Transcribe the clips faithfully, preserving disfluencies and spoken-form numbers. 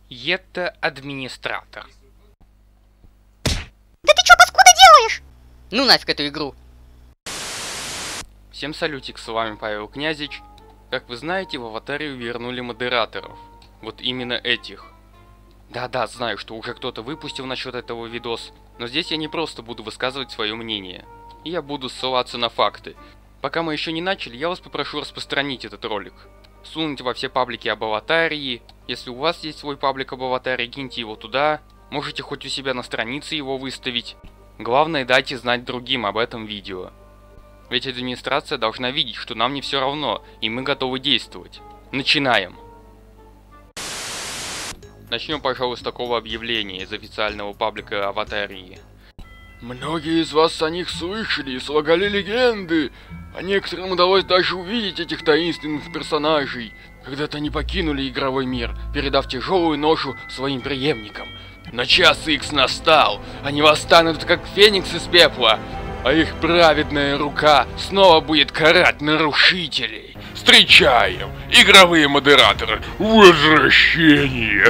Это администратор. Да ты чё, паскуда, делаешь? Ну нафиг эту игру. Всем салютик, с вами Павел Князич. Как вы знаете, в аватарию вернули модераторов. Вот именно этих. Да-да, знаю, что уже кто-то выпустил насчет этого видос, но здесь я не просто буду высказывать свое мнение. Я буду ссылаться на факты. Пока мы еще не начали, я вас попрошу распространить этот ролик. Сунуть во все паблики об аватарии. Если у вас есть свой паблик об аватарии, киньте его туда. Можете хоть у себя на странице его выставить. Главное, дайте знать другим об этом видео. Ведь администрация должна видеть, что нам не все равно, и мы готовы действовать. Начинаем! Начнем, пожалуй, с такого объявления из официального паблика аватарии. Многие из вас о них слышали и слагали легенды, а некоторым удалось даже увидеть этих таинственных персонажей. Когда-то они покинули игровой мир, передав тяжелую ношу своим преемникам. Но час икс настал, они восстанут как феникс из пепла, а их праведная рука снова будет карать нарушителей. Встречаем! Игровые модераторы! Возвращение!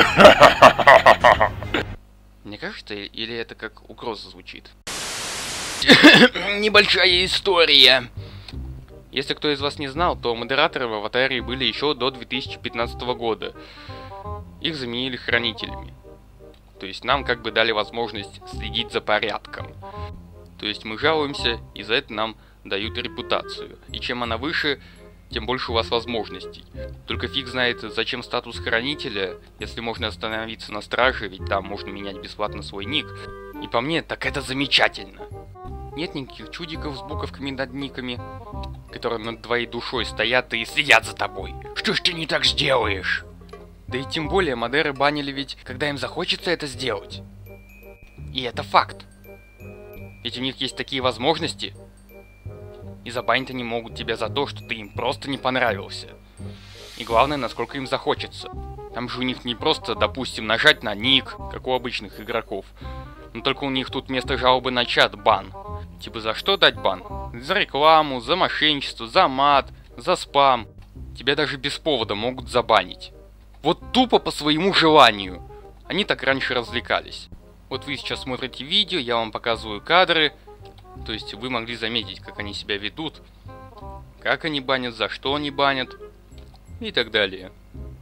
Мне кажется, или это как угроза звучит? Небольшая история. Если кто из вас не знал, то модераторы в аватарии были еще до две тысячи пятнадцатого года. Их заменили хранителями. То есть нам как бы дали возможность следить за порядком. То есть мы жалуемся, и за это нам дают репутацию. И чем она выше, тем больше у вас возможностей. Только фиг знает, зачем статус хранителя, если можно остановиться на страже, ведь там можно менять бесплатно свой ник. И по мне, так это замечательно. Нет никаких чудиков с буковками над никами, которые над твоей душой стоят и следят за тобой. Что ж ты не так сделаешь? Да и тем более модеры банили ведь, когда им захочется это сделать. И это факт. Ведь у них есть такие возможности. И забанить они могут тебя за то, что ты им просто не понравился. И главное, насколько им захочется. Там же у них не просто, допустим, нажать на ник, как у обычных игроков. Но только у них тут вместо жалобы на чат бан. Типа за что дать бан? За рекламу, за мошенничество, за мат, за спам. Тебя даже без повода могут забанить. Вот тупо по своему желанию. Они так раньше развлекались. Вот вы сейчас смотрите видео, я вам показываю кадры. То есть вы могли заметить, как они себя ведут, как они банят, за что они банят и так далее.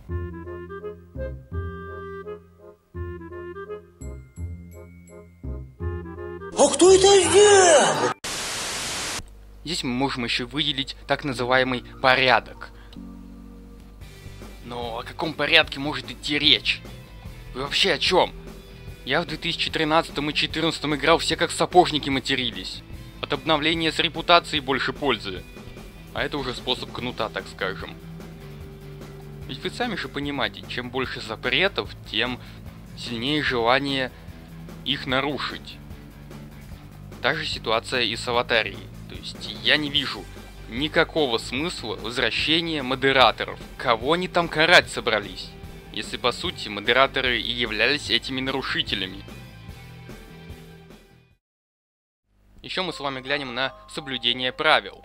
А кто это сделал? Здесь мы можем еще выделить так называемый порядок. Но о каком порядке может идти речь? Вы вообще о чем? Я в две тысячи тринадцатом и две тысячи четырнадцатом играл, все как сапожники матерились. От обновления с репутацией больше пользы. А это уже способ кнута, так скажем. Ведь вы сами же понимаете, чем больше запретов, тем сильнее желание их нарушить. Та же ситуация и с аватарией. То есть я не вижу никакого смысла возвращения модераторов. Кого они там карать собрались? Если по сути модераторы и являлись этими нарушителями. Еще мы с вами глянем на соблюдение правил.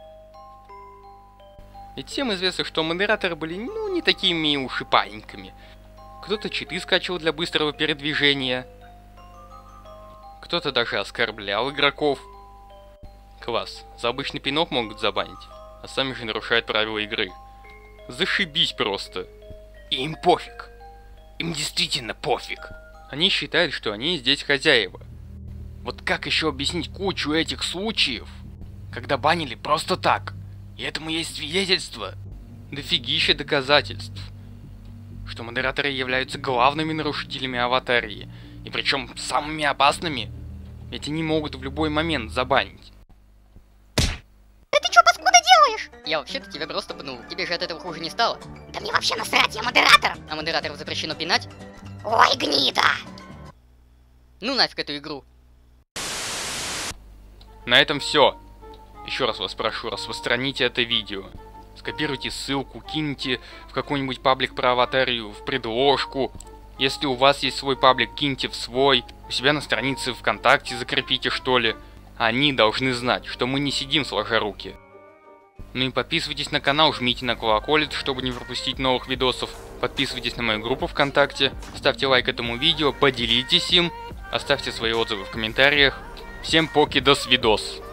Ведь всем известно, что модераторы были ну не такими уж и паиньками. Кто-то читы скачивал для быстрого передвижения. Кто-то даже оскорблял игроков. Класс, за обычный пинок могут забанить, а сами же нарушают правила игры. Зашибись просто. И им пофиг. Им действительно пофиг. Они считают, что они здесь хозяева. Вот как еще объяснить кучу этих случаев, когда банили просто так? И этому есть свидетельство. Дофигища доказательств, что модераторы являются главными нарушителями аватарии. И причем самыми опасными. Ведь они могут в любой момент забанить. Да ты чё, паскуда, делаешь? Я вообще-то тебя просто пнул. Тебе же от этого хуже не стало. Да мне вообще насрать, я модератор. А модераторов запрещено пинать? Ой, гнида. Ну нафиг эту игру. На этом все. Еще раз вас прошу, распространите это видео. Скопируйте ссылку, киньте в какой-нибудь паблик про аватарию в предложку. Если у вас есть свой паблик, киньте в свой. У себя на странице ВКонтакте закрепите, что ли. Они должны знать, что мы не сидим сложа руки. Ну и подписывайтесь на канал, жмите на колоколец, чтобы не пропустить новых видосов. Подписывайтесь на мою группу ВКонтакте, ставьте лайк этому видео, поделитесь им, оставьте свои отзывы в комментариях. Всем поки, до свидос.